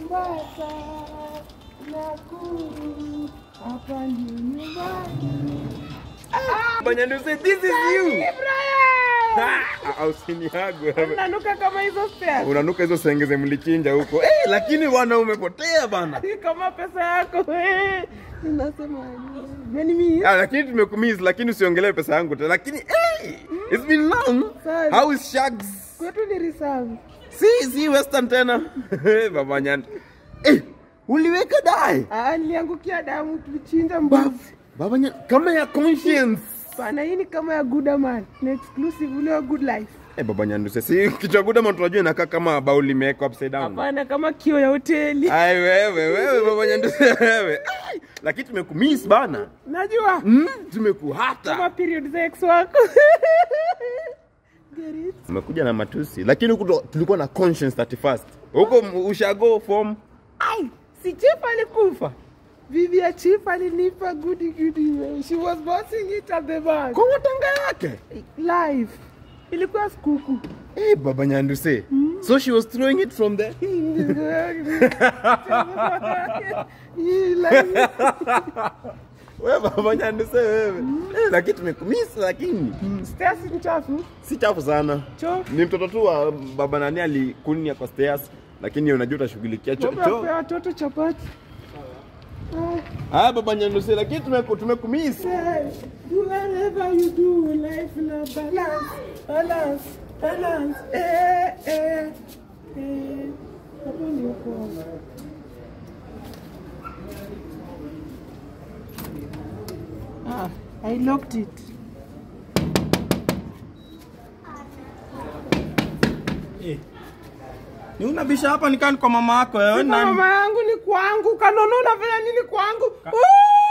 Mombasa, Nakuru, hapa ndio nyumbani. Babanyanduse, this is you. Usiniago. Unanuka kama hizo stairs. Unanuka hizo sengeze mlichinja huko. Lakini wana umepotea bana. Kama pesa yako. Ninasema mimi. Lakini tumekumiss, lakini usiongelee pesa yangu tena. Lakini it's been long. How is Shags? Kwetu ni reserve. Si Western tena. Babanyanduse. Uliweka dai? Niliangukia damu tulichinja mbavu. Babanyanduse, kama ya conscience. Bana hii ni kama ya good man. Ni exclusive ule wa good life. Babanyanduse, si kichwa good man tunajua inakaa kama bauli imewekwa upside down. Hapana, kama kio ya hoteli. Wewe Babanyanduse wewe. Lakini tumekumiss bana. Najua. Tumekuhata. Kama period za ex wako. Umekuja na matusi. Lakini huko tulikuwa na conscience 31st. Huko Ushago form. Si chief alikufa. Bibi ya chief alinipa goody. She was bossing it at the bar. Kwa watanga yake? Live. Ilikuwa skuku. Babanyanduse. So she was throwing it from there? Wewe Babanyanduse wewe. Lakini tumekumiss lakini. Stairs ni chafu? Si chafu sana. Ni mtoto tu wa baba nani alikunia kwa stairs, lakini unajua utashughulikia cho. Watoto chapati. Babanyanduse, lakini tumekumiss. Whatever you do, life na balance. Hapo ndio kwa. I locked it. Ni unabisha hapa nikani kwa mama yako wewe nani? Mama yangu ni kwangu. Kanono unafanya nini kwangu? Mwizi!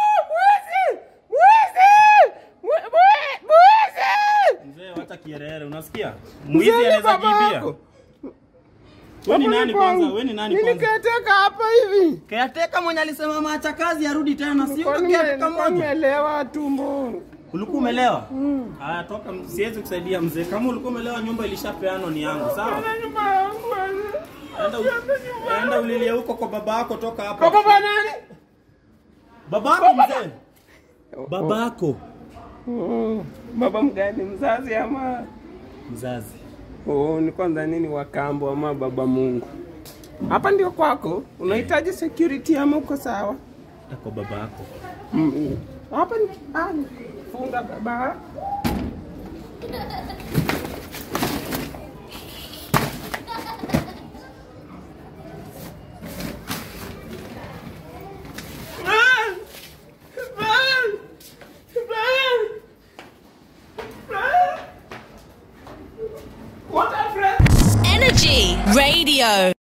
Mzee wacha kierere, unasikia? Mwizi anaweza kibia. Wewe ni nani kwanza? Wewe ni nani kwanza? Nilikateka hapa hivi. Kateka mwenye alisema maacha kazi arudi tena, sio kateka mmoja. Umelewa tumbo. Ulikuwa umelewa? Toka, siwezi kusaidia mzee. Kama ulikuwa umelewa, nyumba ilishapeano ni yangu, sawa? Nyumba yangu. Enda ulilie huko kwa baba yako, toka hapa. Kwa baba nani? Babako mzee. Babako. Baba mgani, mzazi ama mzazi? Ni kwanza nini wakambo ama baba Mungu? Hapa ndio kwako? Unahitaji security ama uko sawa? Kwa baba yako. Hapa ni funga baba. Energy Radio.